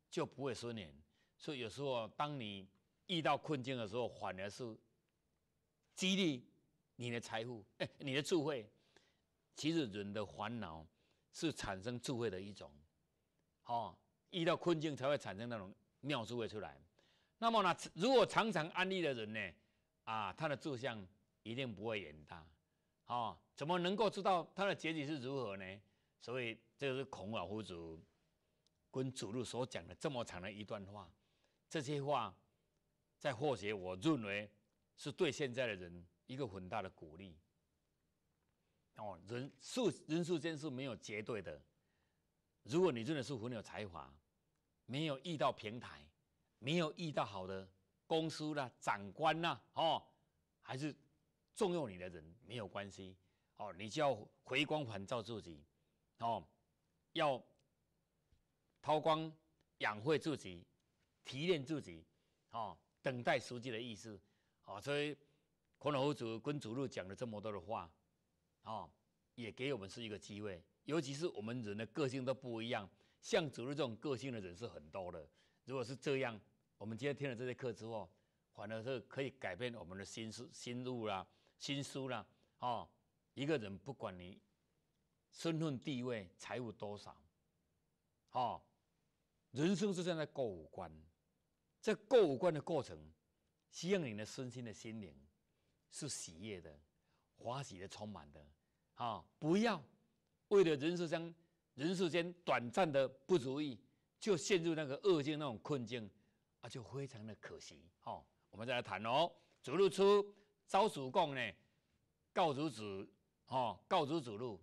就不会顺延。所以有时候当你遇到困境的时候，反而是激励你的财富，你的智慧。其实人的烦恼是产生智慧的一种，遇到困境才会产生那种妙智慧出来。那么呢，如果常常安利的人呢，他的志向一定不会远大，怎么能够知道他的结局是如何呢？所以这是孔老夫子跟祖路所讲的这么长的一段话，这些话在或许我认为是对现在的人一个很大的鼓励。人世间是没有绝对的。如果你真的是很有才华，没有遇到平台，没有遇到好的公司啦、长官啦，还是重用你的人，没有关系。你就要回光返照自己，要韬光养晦自己，提炼自己，等待时机的意思。所以孔老夫子跟祖路讲了这么多的话。也给我们是一个机会，尤其是我们人的个性都不一样，像祖路这种个性的人是很多的。如果是这样，我们今天听了这些课之后，反而是可以改变我们的心路啦、心思啦。一个人不管你身份地位、财务多少，人生就像在过五关。在过五关的过程，希望你的身心的心灵是喜悦的。欢喜的、充满的，不要为了人世间短暂的不如意，就陷入那个恶境、那种困境，就非常的可惜。我们再来谈哦。祖路出，招主公呢，告如子，告如祖路，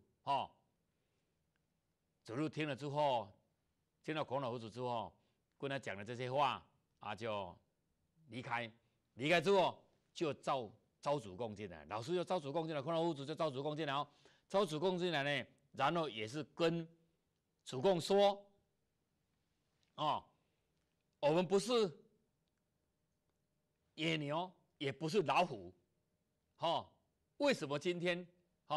祖路听了之后，听到孔老夫子之后，跟他讲了这些话，就离开。离开之后，就招主公进来，老师就招主公进来，孔老夫子就招主公进来招主公进来呢，然后也是跟主公说，我们不是野牛，也不是老虎，为什么今天，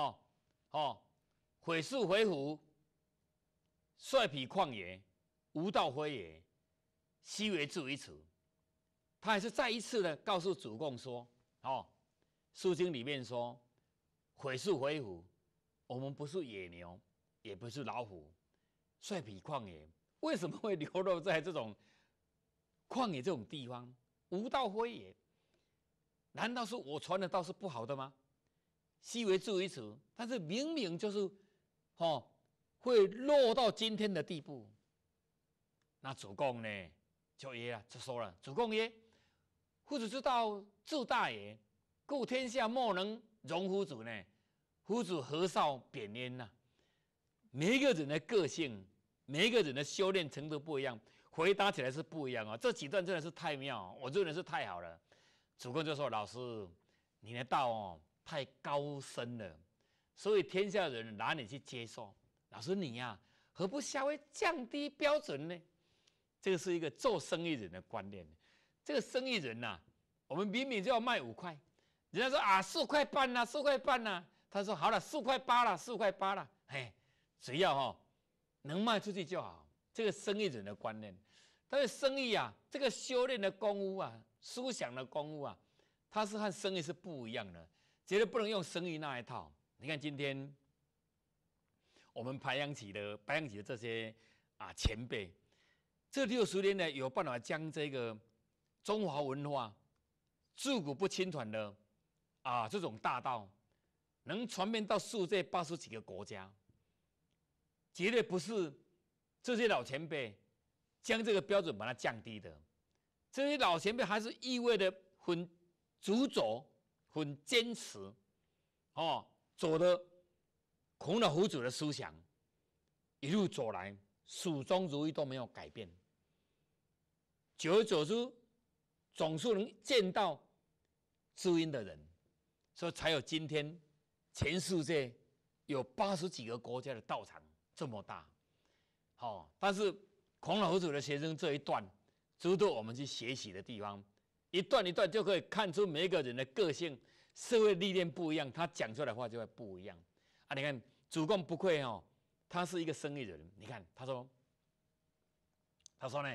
毁树回虎，率彼旷野，无道非也，奚为至于此？他还是再一次的告诉主公说，书经里面说，毁树回虎，我们不是野牛，也不是老虎，率彼旷野。为什么会流落在这种旷野这种地方？无道非也。难道是我传的道是不好的吗？奚为至于此？但是明明就是，会落到今天的地步。那主公呢，就说了，主公曰：夫子之道，自大也。故天下莫能容夫子呢，夫子何少贬焉呐？每一个人的个性，每一个人的修炼程度不一样，回答起来是不一样这几段真的是太妙，我认为是太好了。主公就说：“老师，你的道太高深了，所以天下人难以去接受。老师你何不稍微降低标准呢？”这个是一个做生意人的观念。这个生意人我们明明就要卖5块。人家说4块半啦，4块半啦，他说好了，4块8啦，4块8啦，只要能卖出去就好。这个生意人的观念，但是生意这个修炼的功夫思想的功夫它是和生意是不一样的，绝对不能用生意那一套。你看今天我们白羊起的这些前辈，这60年来有办法将这个中华文化自古不侵传的这种大道能传遍到世界80几个国家，绝对不是这些老前辈将这个标准把它降低的。这些老前辈还是意味着很执着、很坚持，走的孔老夫子的思想，一路走来始终如一都没有改变。久而久之，总是能见到知音的人，所以才有今天全世界有80几个国家的道场这么大。但是孔老夫子的学生这一段值得我们去学习的地方，一段一段就可以看出每一个人的个性、社会历练不一样，他讲出来的话就会不一样。你看主公不愧他是一个生意人。你看他说呢，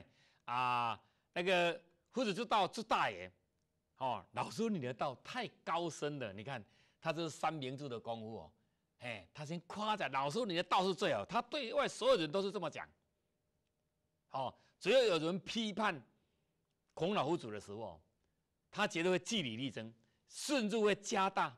那个夫子之道之大也，老师你的道太高深了。你看他这是三明治的功夫哦，他先夸奖老师你的道是最好，他对外所有人都是这么讲。只要有人批判孔老夫子的时候，他绝对会据理力争，甚至会加大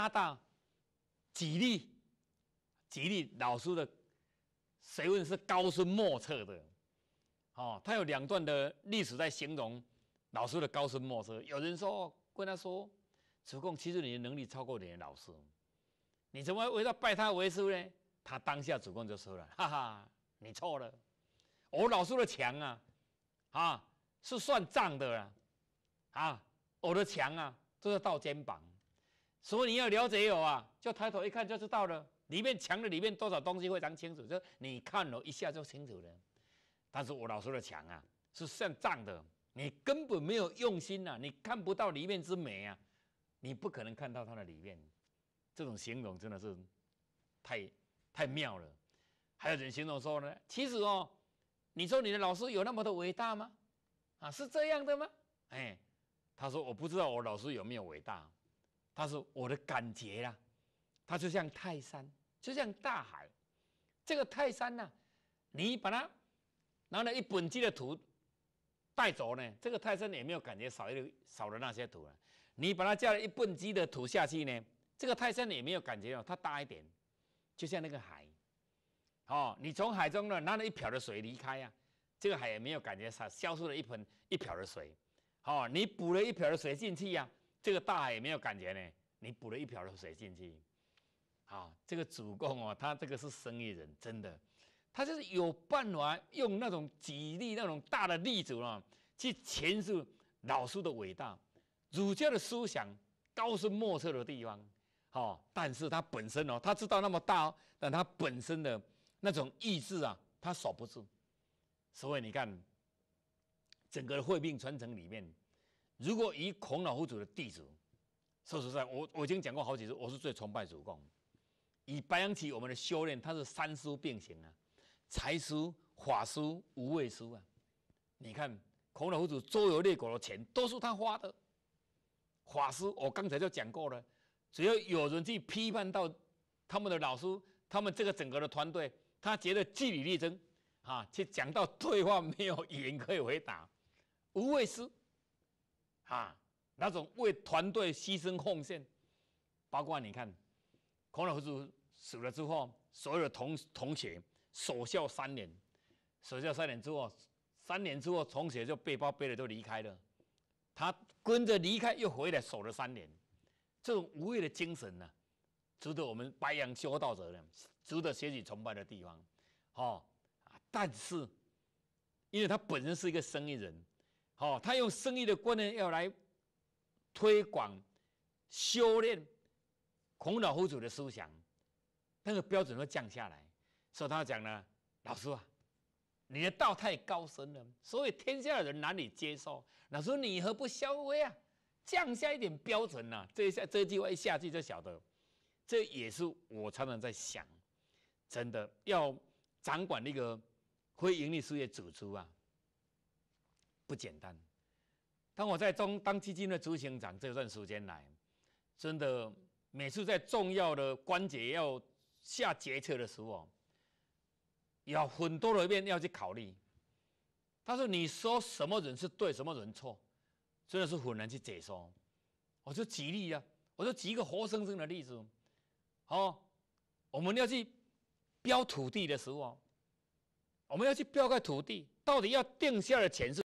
激励老师的学问是高深莫测的。他有2段的历史在形容老师的高深莫测。有人跟他说，主公，其实你的能力超过你的老师，你怎么为了拜他为师呢？他当下主公就说了，哈哈，你错了，我老师的强是算账的我的强都是到肩膀，所以你要了解我就抬头一看就知道了，里面强的里面多少东西非常清楚，就你看了一下就清楚了。但是我老师的强是算账的，你根本没有用心你看不到里面之美你不可能看到它的里面。这种形容真的是太妙了。还有人形容说呢，其实你说你的老师有那么的伟大吗？是这样的吗？他说我不知道我老师有没有伟大，但是我的感觉啦，它就像泰山，就像大海。这个泰山你把它拿了1本基的土带走呢，这个泰山也没有感觉少了那些土了。你把它加了1本基的土下去呢，这个泰山也没有感觉它大一点，就像那个海。你从海中拿了1瓢的水离开这个海也没有感觉消失了一瓢的水。你补了1瓢的水进去这个大海也没有感觉呢，你补了1瓢的水进去。这个主公他这个是生意人，真的，他就是有办法用那种举例那种大的例子去诠释老师的伟大，儒家的思想高深莫测的地方。但是他本身他知道那么大但他本身的那种意志他守不住。所以你看，整个会命传承里面，如果以孔老夫子的弟子，说实在，我已经讲过好几次，我是最崇拜主公。以白羊期我们的修炼，它是3书并行财书、法书、无畏书你看孔老夫子周游列国的钱都是他花的。法师我刚才就讲过了，只要有人去批判到他们的老师，他们这个整个的团队，他觉得据理力争去讲到对话没有语言可以回答，无畏师那种为团队牺牲奉献。包括你看孔老夫子死了之后，所有的同学守孝3年，守孝3年之后，3年之后同学就背包背了就离开了，他跟着离开又回来守了3年。这种无畏的精神值得我们白羊修道者值得学习崇拜的地方。但是因为他本身是一个生意人，他用生意的观念要来推广修炼孔老夫子的思想，那个标准会降下来。所以他讲呢，老师你的道太高深了，所以天下的人难以接受。老师你何不稍微降下一点标准这句话一下去就晓得。这也是我常常在想，真的要掌管那个非营利事业组织不简单。当我在当基金的执行长这段时间来，真的每次在重要的关节要下决策的时候，有很多的面要去考虑。他说你说什么人是对，什么人错，真的是很难去解说。我就举例我就举一个活生生的例子。我们要去标土地的时候，我们要去标块土地，到底要定下的钱是